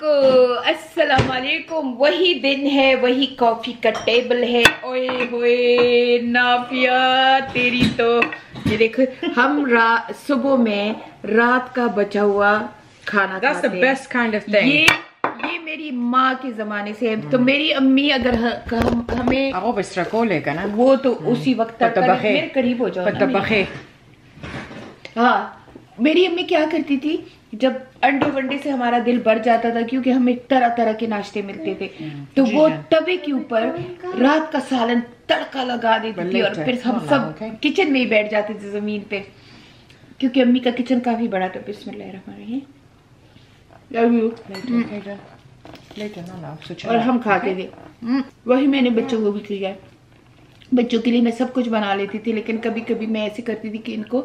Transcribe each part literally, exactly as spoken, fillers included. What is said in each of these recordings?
को अस्सलाम वालेकुम। वही दिन है, वही कॉफी का टेबल है। ओए होए नाफिया तेरी तो ये देखो, हम रात सुबह में रात का बचा हुआ खाना That's खाते the हैं। best kind of thing. ये ये मेरी माँ के जमाने से है। तो मेरी अम्मी अगर ह, हम, हमें Ako bist kolega na. वो तो उसी वक्त तक पत्तबखे। मेरे करीब हो जाओ ना पत्तबखे। हाँ, मेरी अम्मी क्या करती थी, जब अंडे वंडे से हमारा दिल भर जाता था, क्योंकि हमें तरह तरह के नाश्ते मिलते थे, तो वो तवे के ऊपर रात का सालन तड़का लगा देती थी और फिर हम सब किचन में ही बैठ जाते थे जमीन पे, क्योंकि अम्मी का किचन काफी बड़ा था। बिस्मिल्लाहिर्रहमानिर्रहीम। और हम खाते थे। वही मैंने बच्चों को भी किया। बच्चों के लिए मैं सब कुछ बना लेती थी, लेकिन कभी कभी मैं ऐसे करती थी कि इनको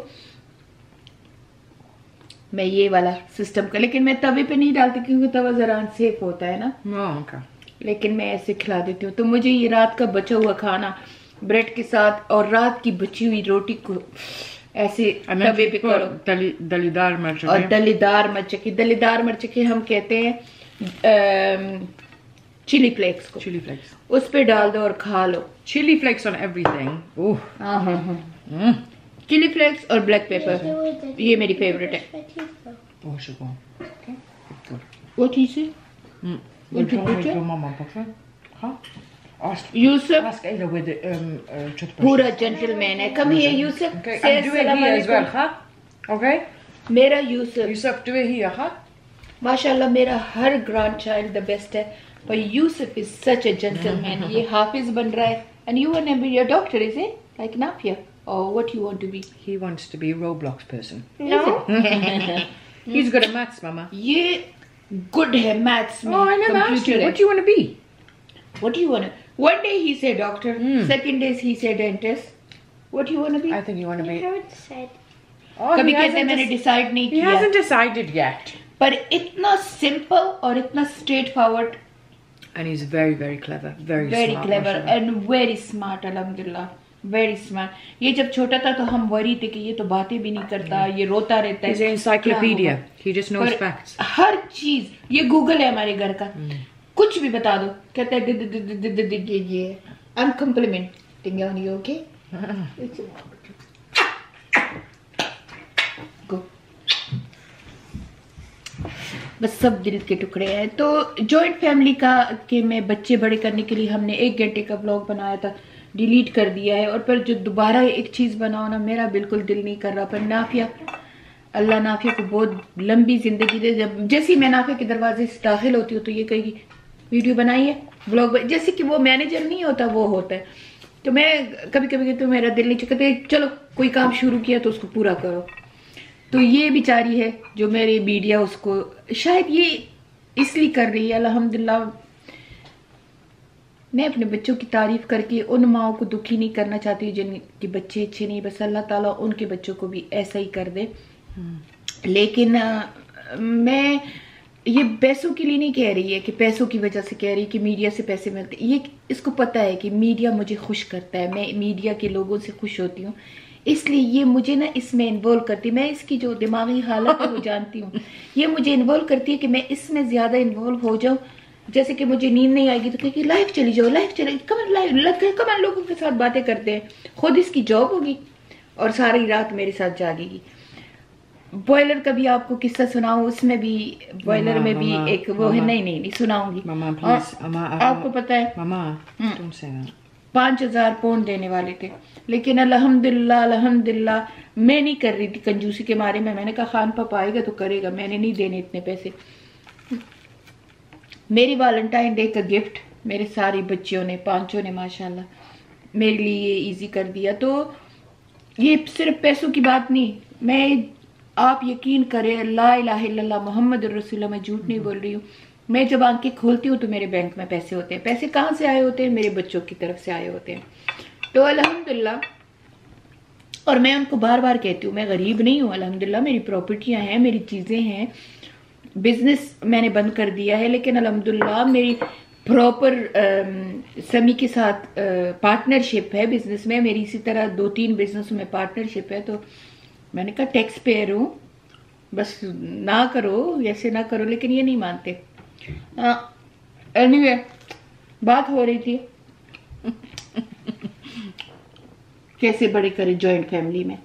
मैं ये वाला सिस्टम का, लेकिन मैं तवे पे नहीं डालती क्योंकि तवा जरा अनसेफ होता है ना। Oh, okay. लेकिन मैं ऐसे खिला देती हूँ। तो मुझे ये रात का बचा हुआ खाना ब्रेड के साथ और रात की बची हुई रोटी को ऐसे तवे पे करो। दली दलीदार मिर्च और दलीदार मिर्च की दलीदार मिर्च के हम कहते हैं चिली फ्लेक्स को। चिली फ्लेक्स उस पे डाल दो और खा लो। Chilli flakes on everything. Oh हाँ हाँ हाँ, चिली फ्लेक्स और ब्लैक पेपर, ये मेरी फेवरेट है। Oh, शुक्र। Okay, good. वो चीज है Mm. What you put Your mama papa. Huh? Ask. Yusuf Ask Ayla with the um uh, toothbrush. पूरा जेंटलमैन है। Come here Yusuf. Okay, Say and do it अस्सलाम here as well, वालेकुम। huh? Okay. मेरा Yusuf Yusuf, do it here, huh? माशाल्लाह मेरा हर grand child the best है, पर Yusuf is such a gentleman. ये हाफिज बन रहा है। And you want to be your doctor, is it like Nafia or what you want to be? He wants to be a Roblox person. No. He's good at maths, Mama. ये good है maths में। Oh, I never asked you. computer है। What do you want to be? What do you want to? One day he said doctor, Hmm. second day he said dentist. What do you want to be? I think you want to be. haven't said. Oh, कभी he कहते हैं hasn't मैंने dec- decide नहीं He किया, hasn't decided yet. पर इतना simple और इतना straight forward, And he's very, very clever. Very, very smart. Clever mashallah. And very smart. अल्हम्दुलिल्लाह वेरी स्मार्ट। ये जब छोटा था तो हम वरी थे कि ये तो बातें भी नहीं करता, ये रोता रहता है। He's an encyclopedia. क्या होगा? He just knows पर facts. हर चीज, ये गूगल है हमारे घर का, कुछ भी बता दो कहता है दि- दि- दि- दि- दि- दि- दि- ये I am complimenting on you. Okay go. बस सब दिल के टुकड़े हैं। तो जॉइंट फैमिली का के में बच्चे बड़े करने के लिए हमने एक घंटे का ब्लॉग बनाया था, डिलीट कर दिया है। और पर जो दोबारा एक चीज बनाओ ना, मेरा बिल्कुल दिल नहीं कर रहा। पर नाफिया, अल्लाह नाफिया को बहुत लंबी जिंदगी दे। जब जैसे ही मैं नाफिया के दरवाजे से दाखिल होती हूँ तो ये कहेगी वीडियो बनाई है, ब्लॉग, जैसे कि वो मैनेजर नहीं होता वो होता है। तो मैं कभी कभी कहती हूँ मेरा दिल नहीं कहते, चलो कोई काम शुरू किया तो उसको पूरा करो। तो ये बेचारी है जो मेरी मीडिया, उसको शायद ये इसलिए कर रही है। अल्हम्दुलिल्लाह, मैं अपने बच्चों की तारीफ करके उन माओं को दुखी नहीं करना चाहती जिनके बच्चे अच्छे नहीं। बस अल्लाह ताला उनके बच्चों को भी ऐसा ही कर दे। लेकिन आ, मैं ये पैसों के लिए नहीं कह रही है कि पैसों की वजह से कह रही है कि मीडिया से पैसे मिलते। ये इसको पता है कि मीडिया मुझे खुश करता है, मैं मीडिया के लोगों से खुश होती हूँ, इसलिए ये मुझे ना इसमें इन्वॉल्व करती है। मैं इसकी जो दिमागी हालत है वो जानती हूँ, ये मुझे इन्वॉल्व करती है कि मैं इसमें ज्यादा इन्वॉल्व हो जाऊँ। जैसे कि मुझे नींद नहीं आएगी तो कहेगी लाइव चली जाओ, लाइव चले कमन लाइव कमन लोगों के साथ बातें करते हैं। खुद इसकी जॉब होगी और सारी रात मेरे साथ जागेगी। बॉयलर का भी आपको किस्सा सुनाऊं, उसमें भी बॉयलर में भी मामा, एक वो है। नहीं नहीं नहीं सुनाऊंगी। Mama, और please. Mama, आपको पता है Mama, don't say that. पांच हजार पौंड देने वाले थे, लेकिन अल्हम्दुलिल्लाह अल्हम्दुलिल्लाह मैं नहीं कर रही थी कंजूसी के मारे में। मैंने कहा खान पापा आएगा तो करेगा, मैंने नहीं देने इतने पैसे। मेरी वैलेंटाइन डे का गिफ्ट मेरे सारी बच्चियों ने, पांचों ने माशाल्लाह मेरे लिए इजी कर दिया। तो ये सिर्फ पैसों की बात नहीं, मैं आप यकीन करें ला इलाहा इल्लल्लाह मुहम्मद रसूलुल्लाह, मैं झूठ नहीं बोल रही हूँ। मैं जब आंखें खोलती हूँ तो मेरे बैंक में पैसे होते हैं। पैसे कहाँ से आए होते हैं? मेरे बच्चों की तरफ से आए होते हैं। तो अल्हम्दुलिल्लाह, और मैं उनको बार बार कहती हूँ मैं गरीब नहीं हूँ। अल्हम्दुलिल्लाह मेरी प्रॉपर्टियां हैं, मेरी चीजें हैं, बिजनेस मैंने बंद कर दिया है, लेकिन अल्हम्दुलिल्लाह मेरी प्रॉपर समी के साथ पार्टनरशिप है बिजनेस में। मेरी इसी तरह दो तीन बिजनेस में पार्टनरशिप है। तो मैंने कहा टैक्स पेयर हूँ, बस ना करो, ऐसे ना करो, लेकिन ये नहीं मानते। एनीवे बात हो रही थी कैसे बड़े करे जॉइंट फैमिली में.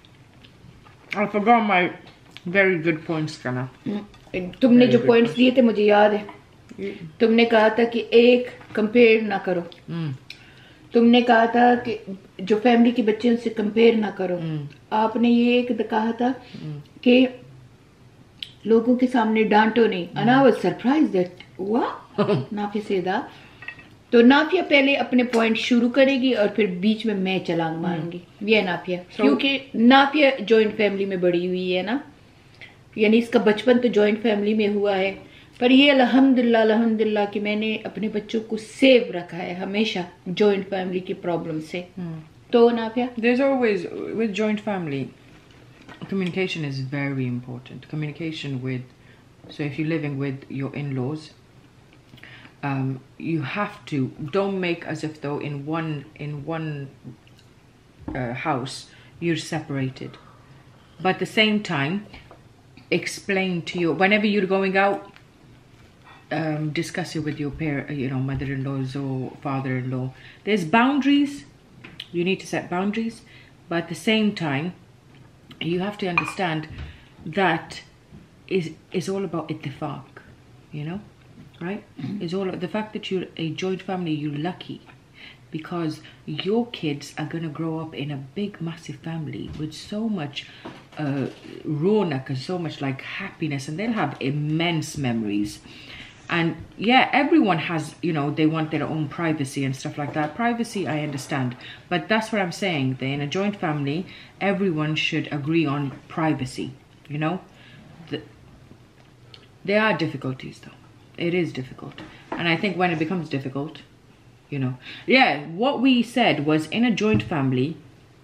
I forgot my very good points, Kana. तुमने जो पॉइंट्स दिए थे मुझे याद है. तुमने कहा था कि एक कंपेयर ना करो. Mm. तुमने कहा था कि जो फैमिली के बच्चे उनसे कंपेयर ना करो. Mm. आपने ये एक कहा था Mm. कि लोगों के सामने डांटो नहीं. and I was surprised that वाह नाफिया सेदा. तो नाफिया पहले अपने पॉइंट शुरू करेगी और फिर बीच में मैं छलांग मारूंगी. ये नाफिया So- क्योंकि नाफिया जॉइंट फैमिली में बड़ी हुई है ना, यानी इसका बचपन तो जॉइंट फैमिली में हुआ है. पर ये अल्हम्दुलिल्लाह अल्हम्दुलिल्लाह कि मैंने अपने बच्चों को सेव रखा है हमेशा जॉइंट फैमिली की प्रॉब्लम से. Mm. तो Nafia There's always, with joint family, communication is very important. Communication with, so if you're living with your in-laws, um, you have to, don't make as if though in one, in one uh, house, you're separated. But at the same time, explain to you, whenever you're going out, um, discuss it with your parent, you know, mother-in-laws or father-in-law. There's boundaries. You need to set boundaries, but at the same time, you have to understand that is is all about ittifaq, you know, right? It's all the fact that you're a joint family. You're lucky because your kids are gonna grow up in a big, massive family with so much uh, ronak and so much like happiness, and they'll have immense memories. And yeah, everyone has, you know, they want their own privacy and stuff like that. Privacy, I understand. But that's what I'm saying. That in a joint family, everyone should agree on privacy, you know. The, there are difficulties, though. It is difficult. And I think when it becomes difficult, you know. Yeah, what we said was in a joint family,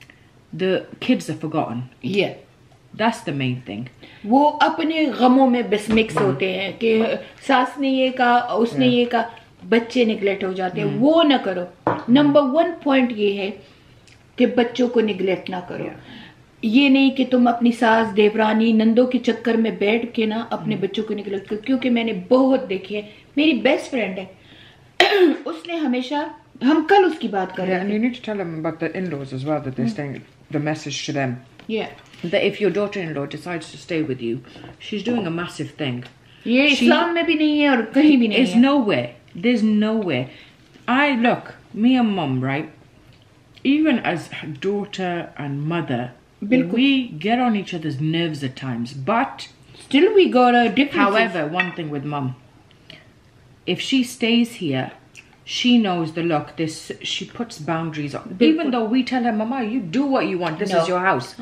the kids are forgotten. Yeah. That's the main thing. वो अपने गमों में बस mix होते हैं कि सास ने ये कहा उसने ये कहा, बच्चे निगलेक्ट हो जाते हैं. वो ना करो. नंबर वन पॉइंट ये है कि बच्चों को निगलेक्ट ना करो. ये नहीं कि तुम अपनी सास देवरानी नंदों के चक्कर में बैठ के ना अपने बच्चों को निगलेक्ट करो. क्योंकि मैंने बहुत देखे है. मेरी बेस्ट फ्रेंड है, उसने हमेशा, हम कल उसकी बात कर Yeah, रहे and थे. you need to tell them about the in-laws as well, that they're staying, the message to them. Yeah. That if your daughter-in-law decides to stay with you, she's doing a massive thing. ये She इस्लाम में भी नहीं है और कहीं भी नहीं is है. nowhere. There's nowhere. I look, me and mum, right? Even as daughter and mother, Bilkul. we get on each other's nerves at times. But, Still we got a difference. however, one thing with mum, if she stays here, she knows the look. This she puts boundaries on. Bilkul. Even though we tell her, Mama, you do what you want. This No. is your house.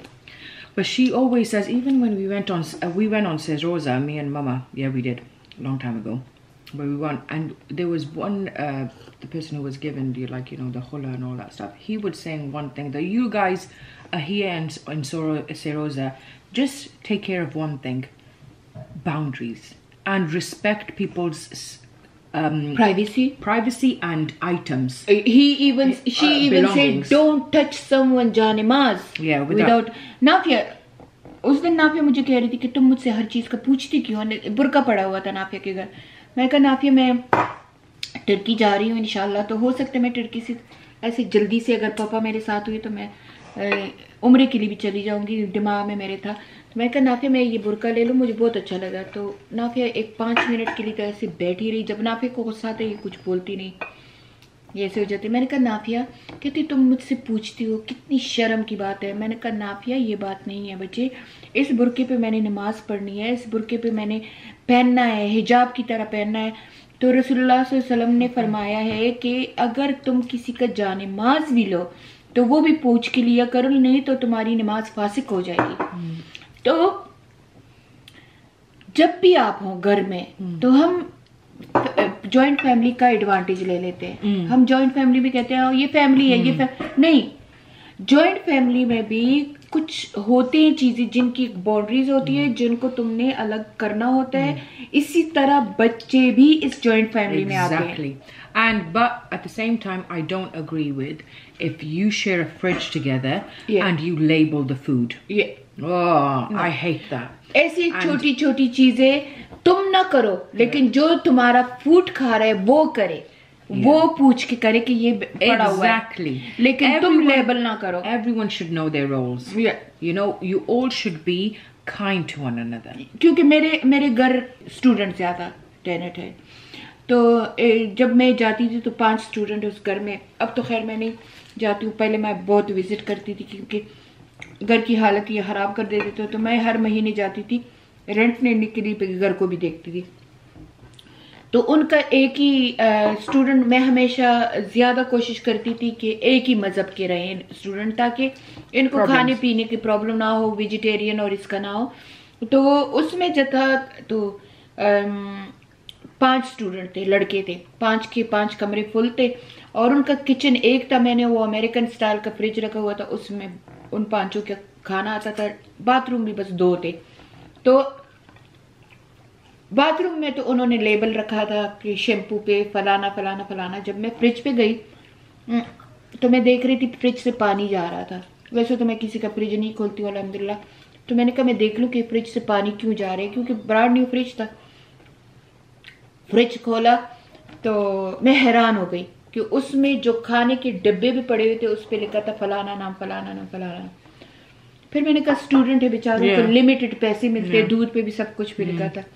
But she always says, even when we went on, uh, we went on Says Rosa, me and Mama. Yeah, we did, a long time ago. But we went, and there was one, uh, the person who was given the, like, you know, the hula and all that stuff. He would saying one thing, that you guys are here in, in Soro, Say Rosa, just take care of one thing, boundaries, and respect people's um, Privacy. privacy and items. He even, she Uh, even said, belongings. don't touch someone janimaz. Yeah, without- without. Nafia, उस दिन नाफिया मुझे कह रही थी कि तुम मुझसे हर चीज का पूछती क्यों हो? बुर्का पड़ा हुआ था नाफिया के घर. मैं कहा नाफिया मैं टर्की जा रही हूँ इंशाल्लाह, तो हो सकता है मैं टर्की से ऐसे जल्दी से, अगर पापा मेरे साथ हुए तो मैं उम्रे के लिए भी चली जाऊंगी. दिमाग में मेरे था. तो मैं कहा नाफिया मैं ये बुर्का ले लूँ, मुझे बहुत अच्छा लगा. तो नाफिया एक पाँच मिनट के लिए तो ऐसे बैठी रही. जब नाफिया को गुस्सा आता है ये कुछ बोलती नहीं, ये ऐसे हो जाती. मैंने कहा नाफिया, कहती तुम मुझसे पूछती हो, कितनी शर्म की बात है. मैंने कहा नाफिया ये बात नहीं है बच्चे, इस बुर्के पे मैंने नमाज पढ़नी है, इस बुर्के पे मैंने पहनना है, हिजाब की तरह पहनना है. तो रसूलुल्लाह सल्लल्लाहु अलैहि वसल्लम ने फरमाया है कि अगर तुम किसी का जानिमाज भी लो तो वो भी पूछ के लिया करो, नहीं तो तुम्हारी नमाज फासिक हो जाएगी. तो जब भी आप हो घर में, तो हम जॉइंट फैमिली का एडवांटेज ले लेते हैं. हम जॉइंट फैमिली में कहते हैं ये फैमिली है, ये फैम... नहीं, जॉइंट फैमिली में भी कुछ होते हैं चीजें जिनकी बाउंड्रीज होती है, जिनको तुमने अलग करना होता है. इसी तरह बच्चे भी इस जॉइंट फैमिली में आते हैं. Exactly. And but at the same time, I don't agree with if you share a fridge together Yeah. and you label the food. ये Oh, I hate that. ऐसी छोटी छोटी चीजें तुम ना करो, लेकिन जो तुम्हारा फूड खा रहा है वो करे, yeah. वो पूछ के करे कि ये पड़ा हुआ है, exactly. लेकिन everyone, तुम लेबल ना करो. Everyone should know their roles. Yeah. You know, you all should be kind to one another. क्योंकि मेरे मेरे घर स्टूडेंट ज्यादा टेनेट है, तो जब मैं जाती थी तो पांच स्टूडेंट उस घर में. अब तो खैर मैं नहीं जाती हूँ, पहले मैं बहुत विजिट करती थी क्योंकि घर की हालत ये खराब कर देते थे, तो मैं हर महीने जाती थी रेंट लेने के लिए, घर को भी देखती थी. तो उनका एक ही स्टूडेंट, मैं हमेशा ज्यादा कोशिश करती थी कि एक ही मजहब के रहें स्टूडेंट, ताकि इनको Problems. खाने पीने की प्रॉब्लम ना हो, वेजिटेरियन और इसका ना हो. तो उसमें जो था तो पांच स्टूडेंट थे, लड़के थे, पांच के पांच कमरे फुल थे, और उनका किचन एक था, मैंने वो अमेरिकन स्टाइल का फ्रिज रखा हुआ था, उसमें उन पांचों का खाना आता था. बाथरूम भी बस दो थे, तो बाथरूम में तो उन्होंने लेबल रखा था कि शैम्पू पे फलाना फलाना फलाना. जब मैं फ्रिज पे गई तो मैं देख रही थी फ्रिज से पानी जा रहा था. वैसे तो मैं किसी का फ्रिज नहीं खोलती हूँ अल्हम्दुलिल्लाह, तो मैंने कहा मैं देख लूँ कि फ्रिज से पानी क्यों जा रहा है, क्योंकि ब्रांड न्यू फ्रिज था. फ्रिज खोला तो मैं हैरान हो गई कि उसमें जो खाने के डिब्बे भी पड़े हुए थे उस पर लिखा था फलाना नाम फलाना नाम फलाना नाम. फिर मैंने कहा स्टूडेंट है बेचारों को लिमिटेड पैसे मिलते, दूध पे भी सब कुछ भी लिखा था.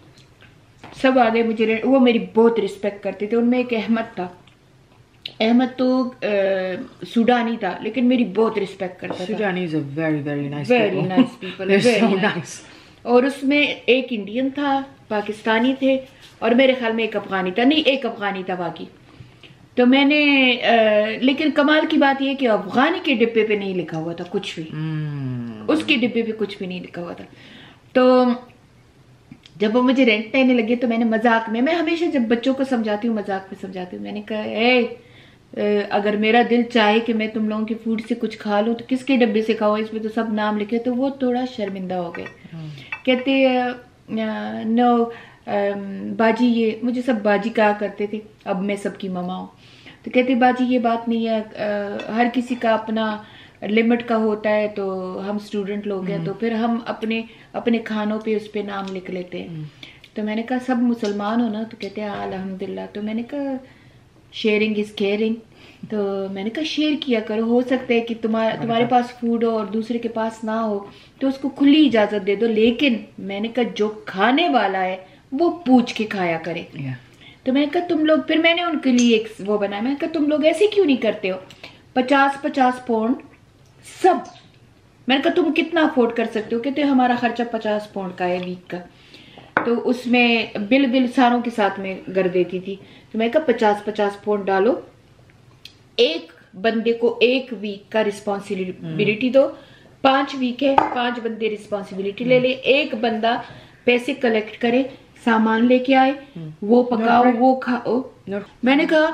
सब आगे मुझे, वो मेरी बहुत रिस्पेक्ट करते थे. उनमें एक अहमद था, अहमद तो सूडानी था, लेकिन मेरी बहुत रिस्पेक्ट करता था. सूडानी is a very very nice very nice people, very nice. और उसमें एक इंडियन था, पाकिस्तानी थे, और मेरे ख्याल में एक अफगानी था, नहीं एक अफगानी था बाकी. तो मैंने आ, लेकिन कमाल की बात यह कि अफगानी के डिब्बे पे नहीं लिखा हुआ था कुछ भी, mm. उसके डिब्बे पे कुछ भी नहीं लिखा हुआ था. तो जब वो मुझे रेंट देने लगे तो मैंने मजाक में, मैं हमेशा जब बच्चों को समझाती हूँ मजाक में समझाती हूँ, मैंने कहा ए, अगर मेरा दिल चाहे कि मैं तुम लोगों के फूड से कुछ खा लूँ तो किसके डब्बे से खाओ, इसमें तो सब नाम लिखे. तो वो थोड़ा शर्मिंदा हो गए. hmm. कहते नो बाजी, ये मुझे सब बाजी कहा करते थे, अब मैं सबकी ममा हूँ. तो कहते बाजी ये बात नहीं है, आ, हर किसी का अपना लिमिट का होता है, तो हम स्टूडेंट लोग हैं, तो फिर हम अपने अपने खानों पे उस पे नाम लिख लेते हैं. तो मैंने कहा सब मुसलमान हो ना, तो कहते हैं अल्हम्दुलिल्लाह. तो मैंने कहा शेयरिंग इज केयरिंग, तो मैंने कहा शेयर किया करो. हो सकता है कि तुम्हारे तुम्हारे पास फूड हो और दूसरे के पास ना हो, तो उसको खुली इजाजत दे दो, लेकिन मैंने कहा जो खाने वाला है वो पूछ के खाया करे. yeah. तो मैंने कहा तुम लोग, फिर मैंने उनके लिए एक वो बनाया, मैंने कहा तुम लोग ऐसे क्यों नहीं करते हो, पचास पचास पाउंड सब. मैंने कहा तुम कितना अफोर्ड कर सकते हो, कहते हमारा खर्चा पचास पाउंड का है वीक का. तो उसमें बिल बिल सारों के साथ में कर देती थी. तो मैंने कहा पचास पचास पाउंड डालो, एक बंदे को एक वीक का रिस्पॉन्सिबिलिटी दो. पांच वीक है, पांच बंदे रिस्पॉन्सिबिलिटी ले ले, एक बंदा पैसे कलेक्ट करे, सामान लेके आए, वो पकाओ, no, वो खाओ. no. मैंने कहा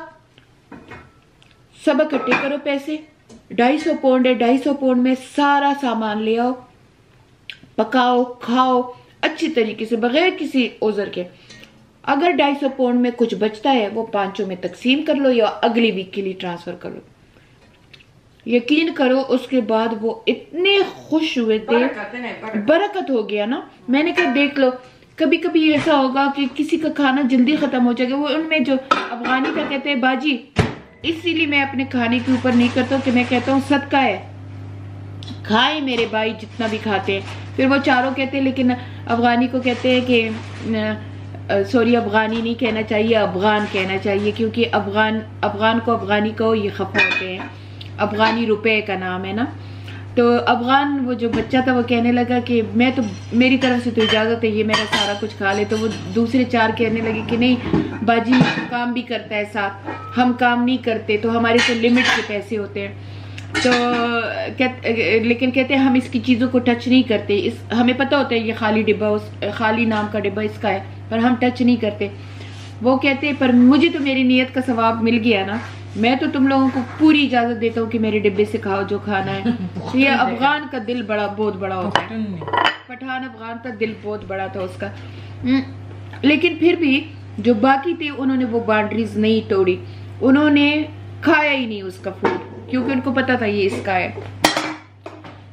सब इकट्ठे करो पैसे, ढाई सौ पाउंड है, ढाई सौ पाउंड में सारा सामान ले आओ, पकाओ, खाओ अच्छी तरीके से बगैर किसी ओजर के. अगर ढाई सौ पाउंड में कुछ बचता है वो पांचों में तकसीम कर लो या अगली वीक के लिए ट्रांसफर कर लो. यकीन करो उसके बाद वो इतने खुश हुए थे, बरकत हो गया ना. मैंने कहा देख लो, कभी कभी ऐसा होगा कि किसी का खाना जल्दी खत्म हो जाएगा. वो उनमें जो अफगानी का कहते हैं बाजी, इसीलिए मैं अपने खाने के ऊपर नहीं करता हूँ कि मैं कहता हूँ सदका है, खाए मेरे भाई जितना भी खाते हैं. फिर वो चारों कहते हैं, लेकिन अफगानी को कहते हैं कि सॉरी अफगानी नहीं कहना चाहिए, अफगान कहना चाहिए, क्योंकि अफगान अफगान को अफगानी कहो ये खफा होते हैं. अफगानी रुपए का नाम है ना. तो अफगान वो जो बच्चा था वो कहने लगा कि मैं तो, मेरी तरफ से तो इजाज़त है, ये मेरा सारा कुछ खा ले. तो वो दूसरे चार कहने लगे कि नहीं बाजी काम भी करता है साथ, हम काम नहीं करते, तो हमारे तो लिमिट के पैसे होते हैं. तो कहते, लेकिन कहते हैं हम इसकी चीज़ों को टच नहीं करते. इस हमें पता होता है ये खाली डिब्बा, उस खाली नाम का डिब्बा इसका है, पर हम टच नहीं करते. वो कहते हैं पर मुझे तो मेरी नीयत का सवाब मिल गया ना, मैं तो तुम लोगों को पूरी इजाजत देता हूँ कि मेरे डिब्बे से खाओ जो खाना है. तो ये अफगान का दिल बड़ा बहुत बड़ा होता है. पठान अफगान का दिल बहुत बड़ा था उसका. लेकिन फिर भी जो बाकी थे उन्होंने वो बाउंड्रीज नहीं तोड़ी, उन्होंने खाया ही नहीं उसका फूड, क्योंकि उनको पता था ये इसका है.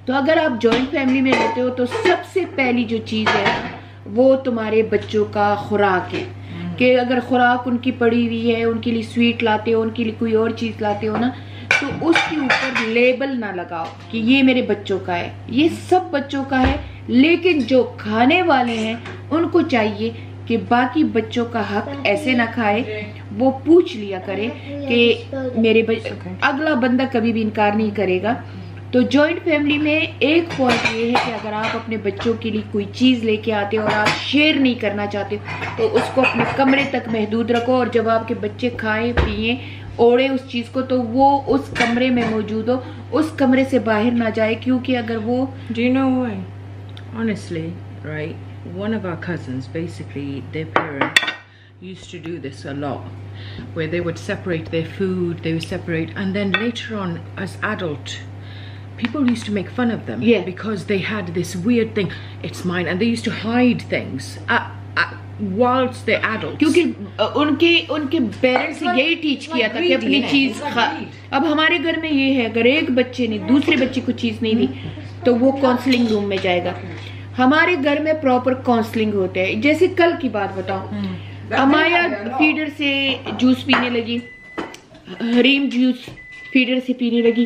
तो अगर आप जॉइंट फैमिली में रहते हो तो सबसे पहली जो चीज़ है वो तुम्हारे बच्चों का खुराक है, कि अगर खुराक उनकी पड़ी हुई है, उनके लिए स्वीट लाते हो, उनके लिए कोई और चीज़ लाते हो ना, तो उसके ऊपर लेबल ना लगाओ कि ये मेरे बच्चों का है, ये सब बच्चों का है। लेकिन जो खाने वाले हैं उनको चाहिए कि बाकी बच्चों का हक ऐसे ना खाए, वो पूछ लिया करे कि मेरे बच्चे, अगला बंदा कभी भी इनकार नहीं करेगा। तो जॉइंट फैमिली में एक पॉइंट ये है कि अगर आप अपने बच्चों के लिए कोई चीज़ लेके आते हो और आप शेयर नहीं करना चाहते तो उसको अपने कमरे तक महदूद रखो, और जब आपके बच्चे खाएं पिए ओढ़े उस चीज़ को तो वो उस कमरे में मौजूद हो, उस कमरे से बाहर ना जाए, क्योंकि अगर वो Do you know why? Honestly, right? One of our cousins, basically, their parents used to do this a lot, where they would separate their food, they would separate, and then later on, as adult, people used to make fun of them, yeah, because they had this weird thing, it's mine, and they used to hide things uh, uh, whilst they're adults. क्योंकि उनके उनके parents ने यही teach किया था कि अपनी चीज खा। अब हमारे घर में ये है, अगर एक बच्चे ने दूसरे बच्चे को चीज नहीं दी तो वो काउंसलिंग रूम में जाएगा। हमारे घर में प्रॉपर काउंसलिंग होते हैं। जैसे कल की बात बताऊं, अमाया फीडर से जूस पीने लगी, हरीम जूस फीडर से पीने लगी,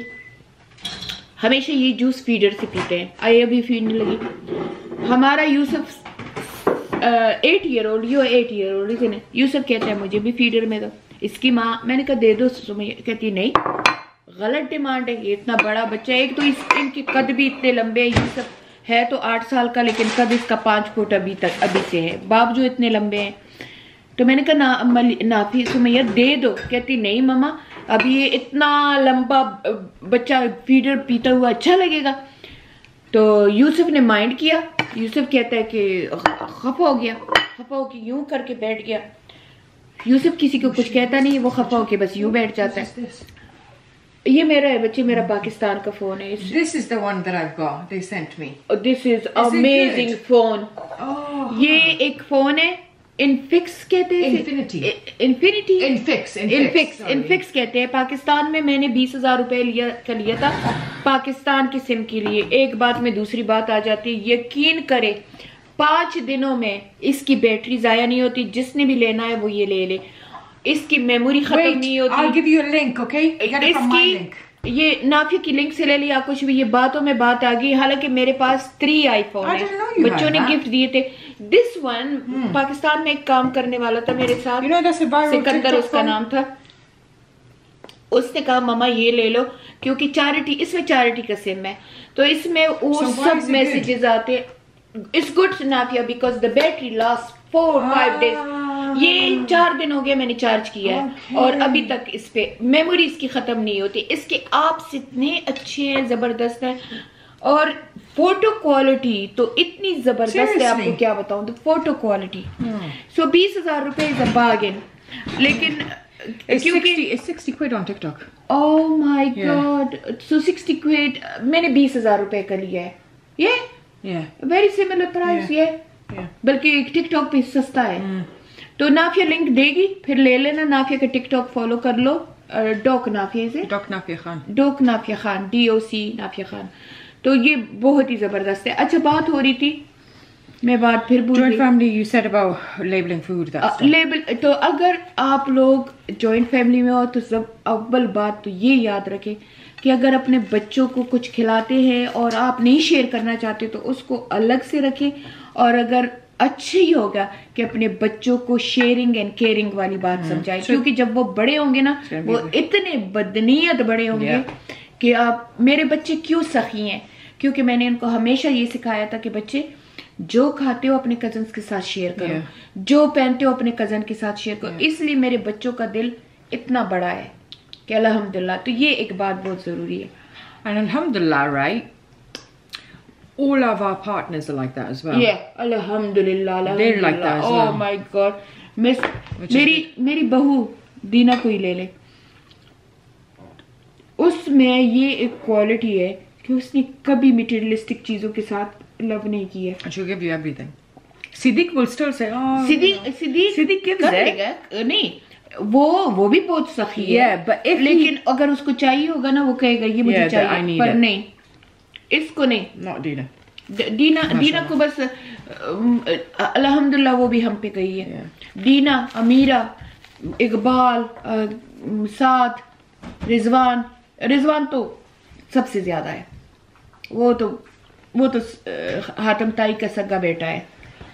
हमेशा ये जूस फीडर से पीते हैं, आया भी पीने लगी। हमारा यूसुफ एट ईयर ओल्ड यो एट ईयर ओल्ड इसे यूसुफ कहता है मुझे भी फीडर में दो। इसकी माँ, मैंने कहा दे दो, कहती नहीं गलत डिमांड है, ये इतना बड़ा बच्चा है, एक तो इस इनके कद भी इतने लंबे हैं, यूसुफ है तो आठ साल का लेकिन कद इसका पाँच फुट अभी तक अभी से है, बाप जो इतने लंबे हैं। तो मैंने कहा ना नाफी सुमैया दे दो, कहती नहीं मम्मा अभी ये इतना लंबा बच्चा फीडर पीता हुआ अच्छा लगेगा। तो यूसुफ ने माइंड किया, यूसुफ कहता है कि खफा हो गया, खफा हो के यूं करके बैठ गया। यूसुफ किसी को कुछ कहता नहीं, वो खफा हो के बस यूं बैठ जाता है। ये मेरा है बच्चे, मेरा पाकिस्तान का फोन है। This is the one that I've got. They sent me. This is amazing phone. Oh, ये एक फोन है, इनफिक्स कहते हैं, Infinity. Infinity, Infix, Infix, Infix sorry. Infix कहते हैं। पाकिस्तान में मैंने बीस हजार रुपए लिया का लिया था पाकिस्तान की सिम के लिए। एक बात में दूसरी बात आ जाती है, यकीन करे पांच दिनों में इसकी बैटरी जाया नहीं होती। जिसने भी लेना है वो ये ले ले, इसकी मेमोरी खत्म Wait, नहीं होती। I'll give you a link, okay? Get it from my link. ये नाफी की लिंक से ले लिया कुछ भी, ये बातों में बात आ गई। हालांकि मेरे पास थ्री आईफोन I है, didn't know you बच्चों had ने that. गिफ्ट दिए थे। This one hmm. पाकिस्तान में एक काम करने वाला था मेरे साथ, You know that's a viral Sikandar TikTok उसका phone? नाम था। उसने कहा मम्मा ये ले लो, क्योंकि चैरिटी, इसमें चैरिटी का सिम है, तो इसमें वो So why सब is it मैसेजेस आते। It's good Nafia because the battery last four five days. ये चार दिन हो गए मैंने चार्ज किया है, Okay. और अभी तक इस पे मेमोरी इसकी खत्म नहीं होती। इसके एप्स इतने अच्छे हैं, जबरदस्त है, और फोटो क्वालिटी तो इतनी जबरदस्त है, Seriously? आपको क्या बताऊं। तो फोटो क्वालिटी सो बीस हजार रुपए इज अ बार्गेन, लेकिन It's क्योंकि sixty. It's sixty quid on TikTok. Oh my Yeah. God, so sixty quid मैंने बीस हजार रुपए का लिया है। ये Yeah. Very similar price Yeah. ये, Yeah. बल्कि टिकटॉक पे सस्ता है। Mm. तो नाफिया लिंक देगी, फिर ले लेना। नाफिया का टिकटॉक फॉलो कर लो, डॉक नाफिया से, Doc Nafia Khan. Doc Nafia Khan, D O C Nafia Khan. तो ये बहुत ही जबरदस्त है। अच्छा बात हो रही थी, मैं बात फिर भूल Joint गई। family, you said about labeling food. That's label, तो अगर आप लोग जॉइंट फैमिली में हो तो सब अव्वल बात तो ये याद रखें कि अगर अपने बच्चों को कुछ खिलाते हैं और आप नहीं शेयर करना चाहते तो उसको अलग से रखें, और अगर अच्छा ही होगा कि अपने बच्चों को शेयरिंग एंड केयरिंग वाली बात समझाएं, क्योंकि जब वो बड़े होंगे ना, वो इतने बदनीयत बड़े होंगे Yeah. कि आप, मेरे बच्चे क्यों सखी हैं, क्योंकि मैंने इनको हमेशा ये सिखाया था कि बच्चे जो खाते हो अपने कजन्स के साथ शेयर करो, Yeah. जो पहनते हो अपने कजन के साथ शेयर करो। इसलिए मेरे बच्चों का दिल इतना बड़ा है कि अल्हम्दुलिल्लाह। तो ये एक बात बहुत जरूरी है। And alhamdulillah, right? All of our partners are like that as well. ये अल्हम्दुलिल्लाह, They're like that as well. Oh my god. Miss Which is मेरी मेरी बहू दीना को ही ले ले, उसमें ये एक क्वालिटी है कि उसने कभी मटेरियलिस्टिक चीजों के साथ लव नहीं किया। And she'll give you everything. Siddiq will still say, oh, Sidhi you know. Sidhi Siddiq gives कर it. देगा, नहीं वो वो भी बहुत सखी है। Yeah, but if लेकिन अगर उसको चाहिए होगा ना, वो कहेगा ये मुझे Yeah, that I चाहिए, need पर it. नहीं, इसको नहीं, Not Dina. दीना दीना को बस अल्हम्दुलिल्लाह वो भी हम पे गई है। Yeah. दीना, अमीरा, इकबाल, साद, रिजवान, रिजवान तो सबसे ज्यादा है, वो तो वो तो हातम ताई का सगा बेटा है।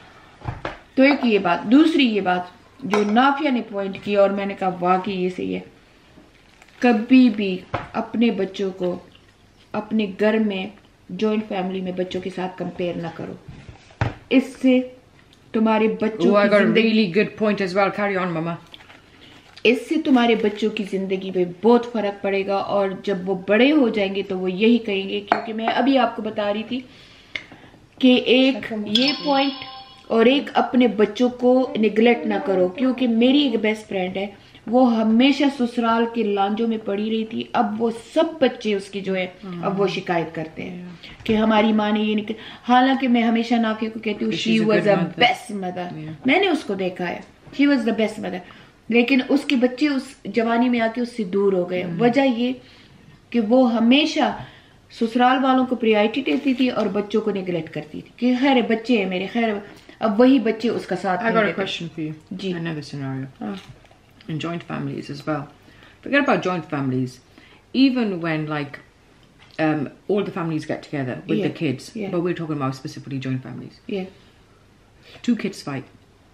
तो एक ये बात, दूसरी ये बात जो नाफिया ने पॉइंट की और मैंने कहा वाकई ये सही है, कभी भी अपने बच्चों को अपने घर में जॉइंट फैमिली में बच्चों के साथ कंपेयर ना करो, इससे तुम्हारे बच्चों Oh, I की got a जिंदगी really good point as well. Carry on, Mama. इससे तुम्हारे बच्चों की जिंदगी पे बहुत फर्क पड़ेगा और जब वो बड़े हो जाएंगे तो वो यही कहेंगे, क्योंकि मैं अभी आपको बता रही थी कि एक ये पॉइंट और एक अपने बच्चों को निगलेक्ट ना करो, क्योंकि मेरी एक बेस्ट फ्रेंड है, वो हमेशा ससुराल के लांजों में पड़ी रही थी, अब वो सब बच्चे उसकी जो है अब वो शिकायत करते हैं कि हमारी माँ ने ये नहीं, हालांकि मैं हमेशा नाफिया को कहती हूँ she was a best mother, मैंने उसको देखा है, she was the best mother, लेकिन उसके बच्चे उस जवानी में आके उससे दूर हो गए। वजह ये कि वो हमेशा ससुराल वालों को प्रायोरिटी देती थी और बच्चों को निगलेक्ट करती थी कि खैर बच्चे हैं मेरे, खैर अब वही बच्चे उसका साथ I got a question for you. Ji. Another scenario. हाँ। In joint families as well. Forget about joint families. Even when like um, all the families get together with Yeah. the kids, Yeah. but we're talking about specifically joint families. Yeah. Two kids fight,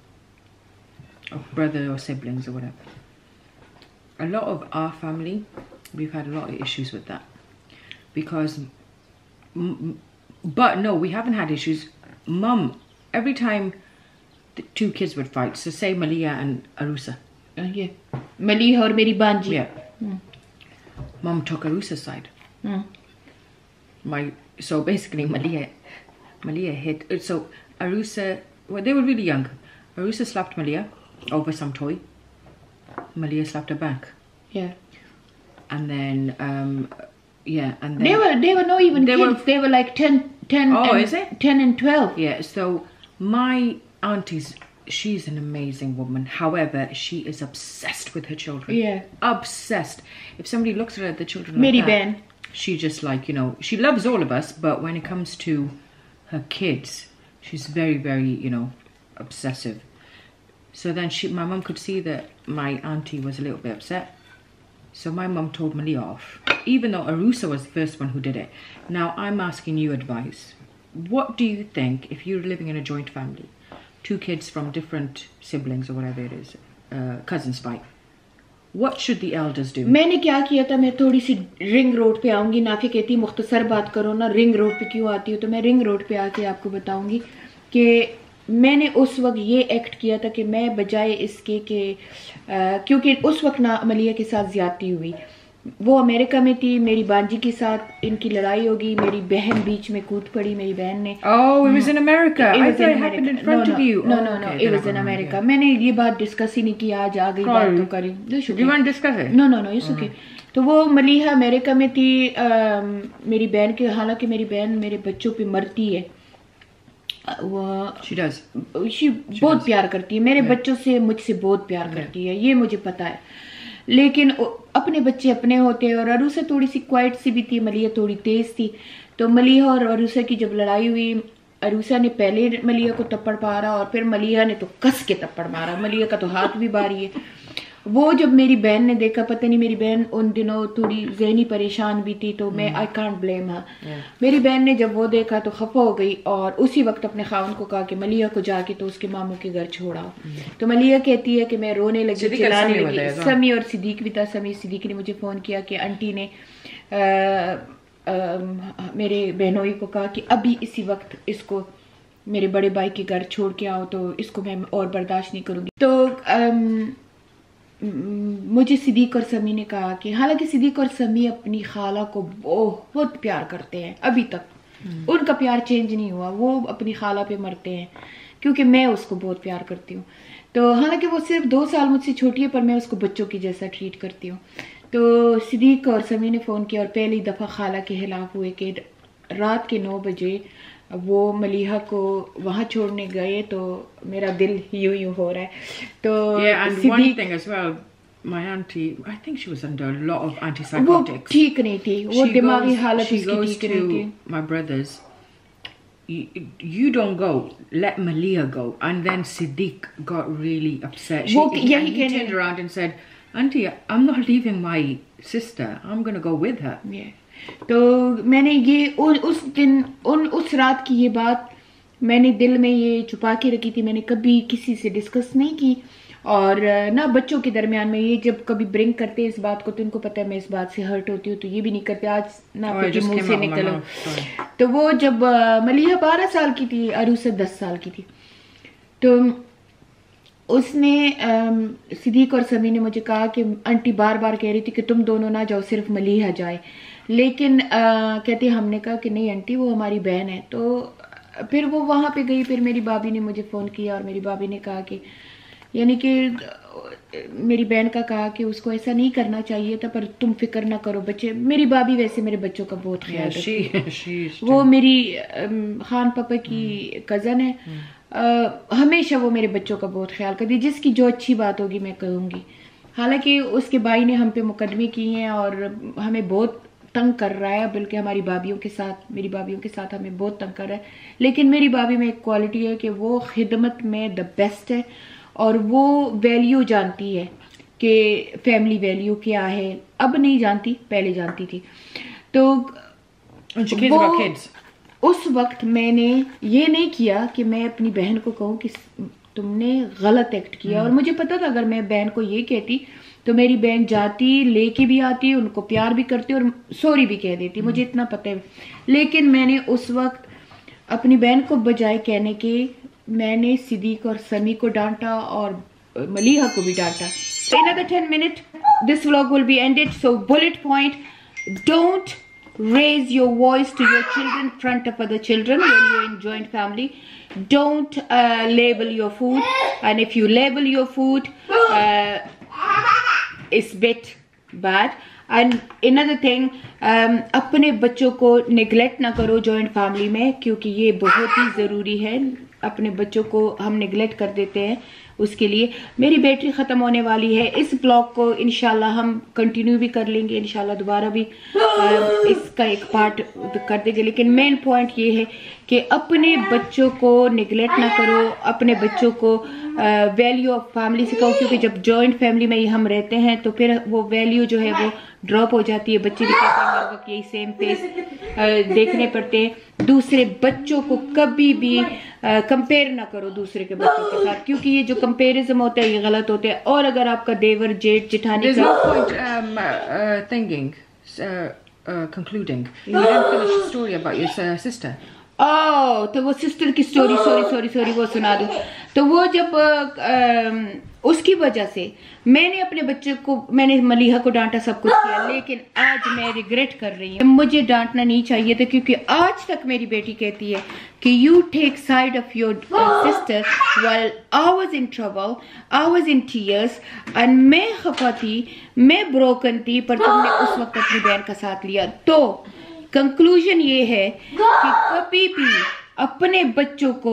or brother or siblings or whatever. A lot of our family, we've had a lot of issues with that because, m- but no, we haven't had issues. Mum, every time the two kids would fight, so say Malia and Arusa. ये मलीह और मेरी बांजी। Yeah. Mum took Arusa's side. Hmm, My so basically Malia, Malia hit. So Arusa, well, they were really young. Arusa slapped Malia over some toy. Malia slapped her back, yeah. and then um, yeah, and then They were they were not even They kids. were- They were like ten, ten, Oh, and, is it? ten and twelve. yeah. So my auntie's, she's an amazing woman. However, she is obsessed with her children. Yeah. Obsessed. If somebody looks at her, the children. Like मेरी that, बहन। she just like, you know, she loves all of us, but when it comes to her kids, she's very, very, you know, obsessive. So then she, my mum could see that my auntie was a little bit upset. So my mum told Malia off, even though Arusa was the first one who did it. Now I'm asking you advice. What do you think if you're living in a joint family, two kids from different siblings or whatever it is, uh, cousins fight? What should the elders do? मैंने क्या किया था, मैं थोड़ी सी ring road पे आऊंगी, नाफी कहती मुख्तसर बात करो ना, रिंग रोड पे क्यों आती हो, तो मैं रिंग रोड पे आके आपको बताऊंगी कि मैंने उस वक्त ये एक्ट किया था कि मैं बजाय इसके कि आ, क्योंकि उस वक्त ना मलिया के साथ ज्यादती हुई, वो अमेरिका में थी, मेरी बांजी के साथ इनकी लड़ाई होगी, मेरी बहन बीच में कूद पड़ी, मेरी बहन ने। Oh, it was in America. It I was thought in it happened in America. front no, of no, you. No, Oh, no, no. okay, It was then in I'm wrong, America. yeah. मैंने ये बात discuss ही नहीं की, आज आ गई बात Sorry. तो करी। That's Do okay. you want to discuss it? No, no, no. It's okay. तो वो मलिहा अमेरिका में थी, अम, मेरी बहन के, हालांकि मेरी बहन मेरे बच्चों पे मरती है, वो She does. शी बहुत प्यार करती है मेरे बच्चों से, मुझसे बहुत प्यार करती है, ये मुझे पता है, लेकिन अपने बच्चे अपने होते हैं। और अरूसा थोड़ी सी क्वाइट सी भी थी, मलिया थोड़ी तेज थी। तो मलिया और अरूसा की जब लड़ाई हुई, अरूसा ने पहले मलिया को थप्पड़ मारा और फिर मलिया ने तो कस के थप्पड़ मारा, मलिया का तो हाथ भी भारी है। वो जब मेरी बहन ने देखा, पता नहीं मेरी बहन उन दिनों थोड़ी जहनी परेशान भी थी, तो मैं आई कांट ब्लेम हर। मेरी बहन ने जब वो देखा तो खफा हो गई और उसी वक्त अपने खाउन को कहा कि मलिया को जाके तो उसके मामू के घर छोड़ाओ। तो मलिया कहती है कि मैं रोने लगी, चिल्लाने लगी। समी और सिद्दीक भी था। समी सिद्दीक ने मुझे फोन किया कि आंटी ने आ, आ, मेरे बहनोई को कहा कि अभी इसी वक्त इसको मेरे बड़े भाई के घर छोड़ के आओ, तो इसको मैं और बर्दाश्त नहीं करूंगी। तो आम, मुझे सिद्दीक और समी ने कहा कि हालांकि सिद्दीक और समी अपनी खाला को बहुत प्यार करते हैं, अभी तक उनका प्यार चेंज नहीं हुआ, वो अपनी खाला पे मरते हैं क्योंकि मैं उसको बहुत प्यार करती हूँ। तो हालांकि वो सिर्फ दो साल मुझसे छोटी है, पर मैं उसको बच्चों की जैसा ट्रीट करती हूँ। तो सिद्दीक और समी ने फ़ोन किया और पहली दफ़ा खाला के खिलाफ हुए कि रात के नौ बजे वो मलिहा को वहाँ छोड़ने गए, तो मेरा दिल यूं यूं हो रहा है। तो yeah, and one thing as well, my auntie, I think she was under a lot of वो antipsychotics. ठीक नहीं थी, वो She दिमागी goes- हालत she उसकी goes ठीक नहीं थी. to my brothers. You, you don't go. Let Malia go. And then Siddiq got really upset. She, वो and यही he कहने- turned around and said, "Auntie, I'm not leaving my sister. I'm going to go with her." Yeah. तो मैंने ये उ, उस दिन उन उस रात की ये बात मैंने दिल में ये छुपा के रखी थी. मैंने कभी किसी से डिस्कस नहीं की, और ना बच्चों के दरमियान में. ये जब कभी ब्रिंग करते हैं इस बात को तो इनको पता है मैं इस बात से हर्ट होती हूँ, तो ये भी नहीं करते. आज ना Oh, I कुछ just मुंह came से out of my निकला. mouth, sorry. तो वो जब अ, मलिहा बारह साल की थी, अरूसा दस साल की थी, तो उसने अम, सिद्दीक और समी ने मुझे कहा कि आंटी बार बार कह रही थी कि तुम दोनों ना जाओ, सिर्फ मलिहा जाए. लेकिन आ, कहते हमने कहा कि नहीं आंटी, वो हमारी बहन है. तो फिर वो वहाँ पे गई. फिर मेरी भाभी ने मुझे फ़ोन किया और मेरी भाभी ने कहा कि यानी कि मेरी बहन का कहा कि उसको ऐसा नहीं करना चाहिए था, पर तुम फिक्र ना करो बच्चे. मेरी भाभी वैसे मेरे बच्चों का बहुत ख्याल Yeah, रखती है. she, she used वो to. मेरी अम, खान पापा की कज़न है. अ, हमेशा वो मेरे बच्चों का बहुत ख्याल करती है. जिसकी जो अच्छी बात होगी मैं कहूँगी. हालांकि उसके भाई ने हम पे मुकदमे किए हैं और हमें बहुत तंग कर रहा है, बल्कि हमारी भाभीियों के साथ मेरी भाभीियों के साथ हमें बहुत तंग कर रहा है. लेकिन मेरी भाभी में एक क्वालिटी है कि वो खिदमत में द बेस्ट है, और वो वैल्यू जानती है कि फैमिली वैल्यू क्या है. अब नहीं जानती, पहले जानती थी. तो And she cares वो about kids. उस वक्त मैंने ये नहीं किया कि मैं अपनी बहन को कहूँ कि तुमने गलत एक्ट किया. और मुझे पता था अगर मैं बहन को ये कहती तो मेरी बहन जाती, लेके भी आती, उनको प्यार भी करती और सॉरी भी कह देती. मुझे इतना पता है. लेकिन मैंने उस वक्त अपनी बहन को बजाय कहने के मैंने सिद्दीक और समी को डांटा और मलिहा को भी डांटा. Another ten minutes, this vlog will be ended. So bullet point: don't raise your voice to your children in front of other children when you're in joint family. Don't uh, label your food, and if you label your food, uh, it's bit bad. And another thing, um, अपने बच्चों को neglect ना करो joint family में, क्योंकि ये बहुत ही ज़रूरी है. अपने बच्चों को हम नेगलेक्ट कर देते हैं. उसके लिए मेरी बैटरी ख़त्म होने वाली है. इस ब्लॉग को इंशाल्लाह हम कंटिन्यू भी कर लेंगे, इंशाल्लाह दोबारा भी आ, इसका एक पार्ट कर देंगे. लेकिन मेन पॉइंट ये है कि अपने बच्चों को नेगलेक्ट ना करो, अपने बच्चों को वैल्यू ऑफ फैमिली सिखाओ, क्योंकि जब जॉइंट फैमिली में ही हम रहते हैं तो फिर वो वैल्यू जो है वो ड्रॉप हो जाती है. बच्चे भी कहते हैं हर वक्त यही सेम फेस देखने पड़ते हैं. दूसरे बच्चों को कभी भी कंपेयर ना करो दूसरे के बच्चों के साथ, क्योंकि ये जो कंपेरिज्म होता है ये गलत होता है. और अगर आपका देवर जेठ जिठानी There's का no point um, uh, thinking, uh, uh, concluding. You didn't finish the story about your uh, sister. ओ तो वो सिस्टर की स्टोरी सॉरी सॉरी सॉरी वो सुना दो. तो वो जब आ, आ, उसकी वजह से मैंने अपने बच्चे को, मैंने मलिहा को डांटा, सब कुछ किया, लेकिन आज मैं रिग्रेट कर रही हूँ. मुझे डांटना नहीं चाहिए था, क्योंकि आज तक मेरी बेटी कहती है कि you take side of your sister while I was in trouble, I was in tears, and मैं खफा थी, मैं ब्रोकन थी, पर तुमने उस वक्त अपनी बहन का साथ लिया. तो कंक्लूजन ये है कि कभी भी अपने बच्चों को,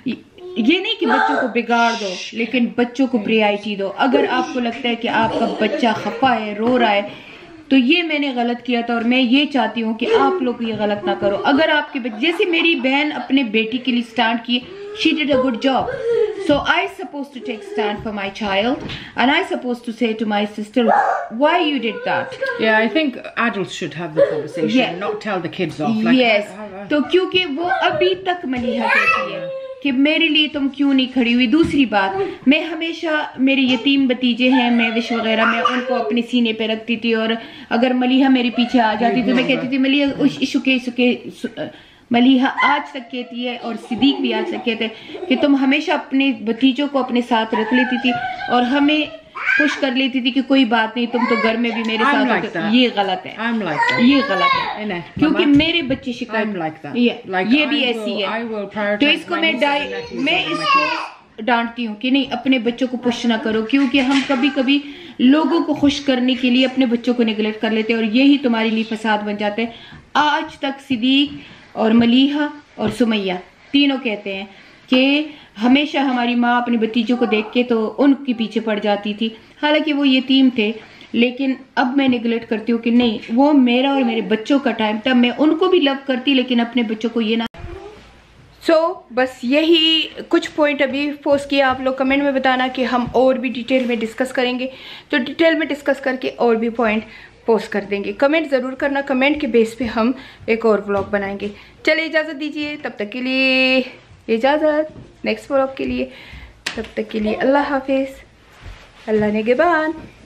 ये नहीं कि बच्चों को बिगाड़ दो, लेकिन बच्चों को प्रायोरिटी दो. अगर आपको लगता है कि आपका बच्चा खफा है, रो रहा है, तो ये मैंने गलत किया था और मैं ये चाहती हूँ कि आप लोग ये गलत ना करो. अगर आपके बच्चे, जैसे मेरी बहन अपने बेटी के लिए स्टैंड की, she did a good job. So I supposed to take stand for my child, and I supposed to say to my sister, why you did that? Yeah, I think adults should have the conversation, Yeah. not tell the kids off. Like, Yes. uh, uh, तो क्योंकि वो अभी तक मलिहा कहती है कि मेरे लिए तुम क्यों नहीं खड़ी हुई. दूसरी बात, मैं हमेशा, मेरे यतीम भतीजे हैं, मैं विश वगैरह में उनको अपने सीने पे रखती थी, और अगर मलिहा मेरे पीछे आ जाती तो मैं कहती थी मलिहा उस इशुके इशुके. मलिहा आज तक कहती है और सिद्दीक भी आज तक कहते हैं कि तुम हमेशा अपने भतीजों को अपने साथ रख लेती थी और हमें पुश कर लेती थी कि कोई बात नहीं, तुम तो घर में भी मेरे I'm साथ like होते. that. ये गलत है. I'm like that. ये गलत है, Innit, क्योंकि Mama? मेरे बच्चे शिकायत, I'm like that. ये Like, ये भी I ऐसी will- I है. will prioritize तो इसको my मैं nieces डाई and nephews मैं over my इसको डांटती हूँ कि नहीं, अपने बच्चों को पुश ना करो, क्योंकि हम कभी कभी लोगों को खुश करने के लिए अपने बच्चों को निगलेक्ट कर लेते हैं, और यही तुम्हारे लिए फसाद बन जाते हैं. आज तक सिद्दीक और मलिहा और सुमैया तीनों कहते हैं कि हमेशा हमारी माँ अपने भतीजों को देख के तो उनके पीछे पड़ जाती थी, हालांकि वो यतीम थे, लेकिन अब मैं निगलेक्ट करती हूँ कि नहीं, वो मेरा और मेरे बच्चों का टाइम था, मैं उनको भी लव करती लेकिन अपने बच्चों को ये ना। सो so, बस यही कुछ पॉइंट अभी पोस्ट किया, आप लोग कमेंट में बताना कि हम और भी डिटेल में डिस्कस करेंगे, तो डिटेल में डिस्कस करके और भी पॉइंट पोस्ट कर देंगे। कमेंट ज़रूर करना, कमेंट के बेस पे हम एक और व्लॉग बनाएंगे। चलिए इजाज़त दीजिए, तब तक के लिए इजाज़त, नेक्स्ट व्लॉग के लिए, तब तक के लिए अल्लाह हाफिज़, अल्लाह निगहबान।